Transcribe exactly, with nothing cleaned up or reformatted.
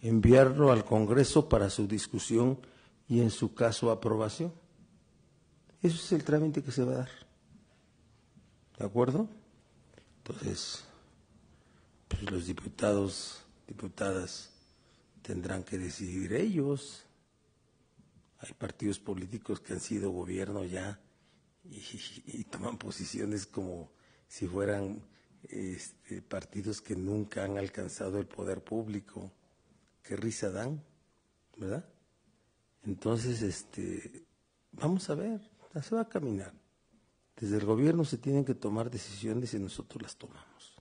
enviarlo al Congreso para su discusión y en su caso aprobación. Eso es el trámite que se va a dar. ¿De acuerdo? Entonces, pues los diputados, diputadas tendrán que decidir ellos. Hay partidos políticos que han sido gobierno ya y, y toman posiciones como si fueran este, partidos que nunca han alcanzado el poder público. Qué risa dan, ¿verdad? Entonces, este, vamos a ver, se va a caminar. Desde el gobierno se tienen que tomar decisiones y nosotros las tomamos.